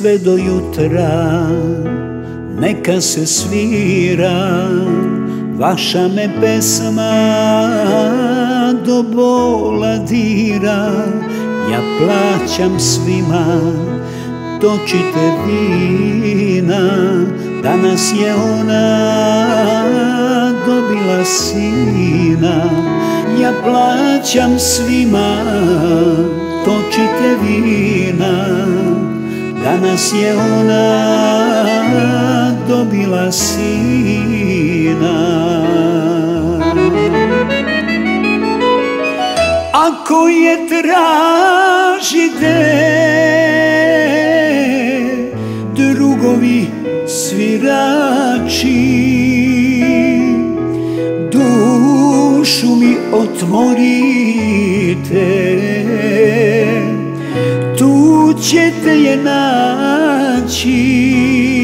sve do jutra, neka se svira vaša me pesma, do bola dira. Ja plaćam svima, točite vina, danas je ona dobila sina. Ja plaćam svima, točite vina, danas je ona dobila sina. Ako je tražite, drugovi svirači, dušu mi otvorite, tu ćete je naći.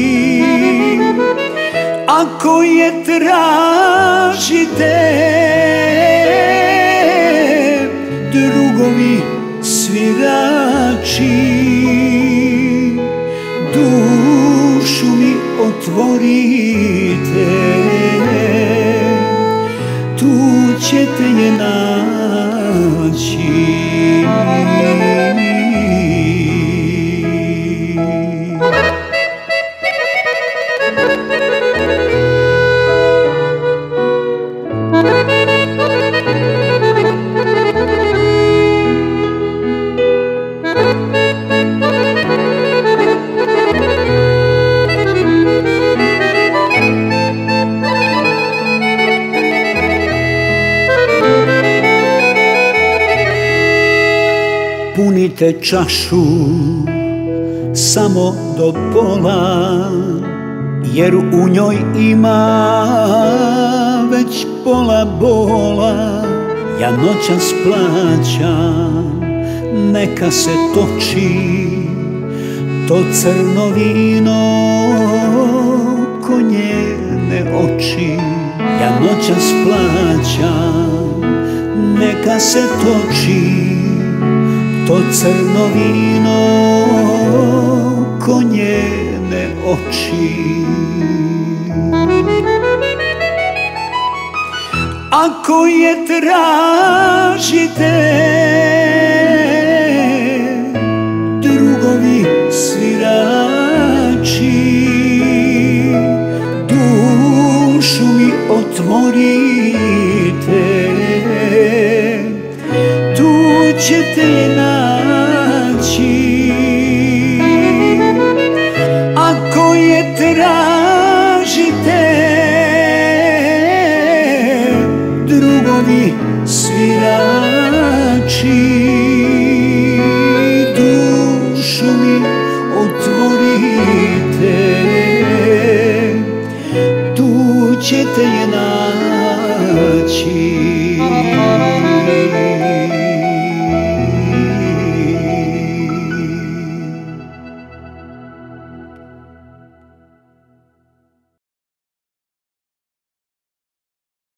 Ako je tražite, drugovi svirači, dušu mi otvorite, tu ćete je naći. Punite čašu samo do pola, jer u njoj ima već pola bola. Ja noćas plaćam, neka se toči to crno vino ko njene oči. Ja noćas plaćam, neka se toči to crno vino ko njene oči. Ako je tražite, drugovi svirači, dušu mi otvorite, tu ćete je naći. Ako je tražite, drugovi svirači, dušu mi otvorite, tu ćete je naći.